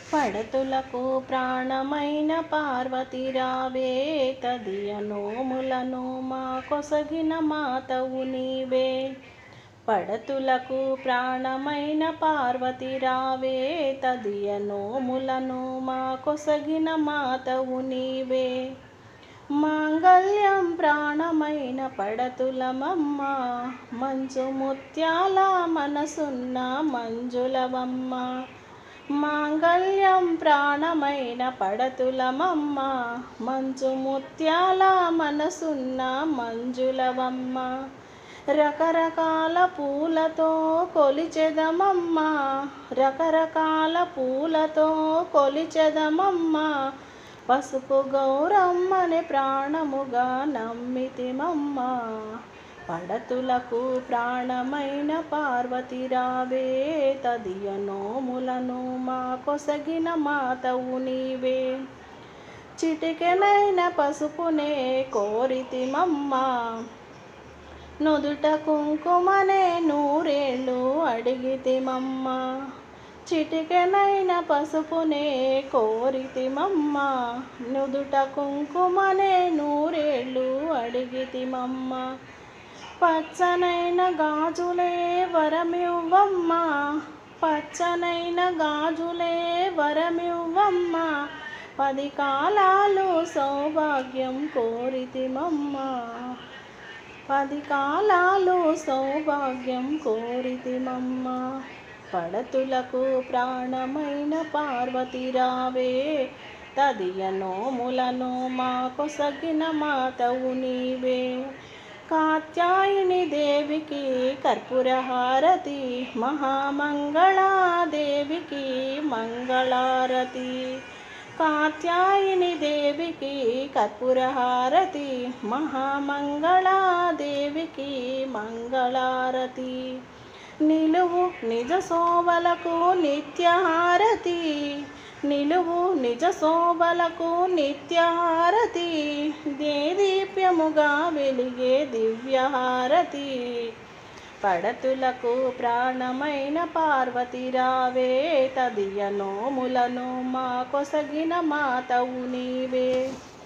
పడతులకు ప్రాణమైన పార్వతి రావే, తదియ నోములను మా కొసగిన మాతవు నీవే. పడతులకు ప్రాణమైన పార్వతి రావే, తదియ నోములను మా కొసగిన మాతవు నీవే. మాంగళ్యం ప్రాణమైన పడతులమమ్మ, మంచు ముత్యాల మనసున్న మంజులవమ్మ. మాంగళ్యం ప్రాణమైన పడతులమమ్మ, మంచు ముత్యాల మనసున్న మంజులవమ్మ. రకరకాల పూలతో కొలిచెదమమ్మ, రకరకాల పూలతో కొలిచెదమమ్మ. పసుపు గౌరమ్మని ప్రాణముగా నమ్మితిమమ్మ. పడతులకు ప్రాణమైన పార్వతి రావే, తదియ నోములను మా కొసగిన మాతవు నీవే. చిటికెనైన పసుపునే కోరితిమమ్మ, నుదుట కుంకుమనే నూరేళ్ళు అడిగితిమమ్మ. చిటికెనైన పసుపునే కోరితిమమ్మ, నుదుట కుంకుమనే నూరేళ్ళు అడిగితిమమ్మ. పచ్చనైన గాజులే వరమివ్వమ్మ, పచ్చనైన గాజులే వరమివ్వమ్మ. 10 కాలాలు సౌభాగ్యం కోరితిమమ్మ, 10 కాలాలు సౌభాగ్యం కోరితిమమ్మ. పడతులకు ప్రాణమైన పార్వతి రావే, తదియ నోములను మా కొసగిన మాతవు నీవే. కాత్యాయని దేవికి కర్పూరహారతి, మహామంగళాదేవికి మంగళారతి. కాత్యాయని దేవికి కర్పూరహారతి, మహామంగళాదేవికి మంగళారతి. నిలువు నిజ శోభలకు నిత్యహారతి, నిలువు నిజ శోభలకు నిత్యహారతి. దేదీప్యముగా వెలిగే దివ్యహారతి. పడతులకు ప్రాణమైన పార్వతి రావే, తదియ నోములను మా కొసగిన మాతవు నీవే.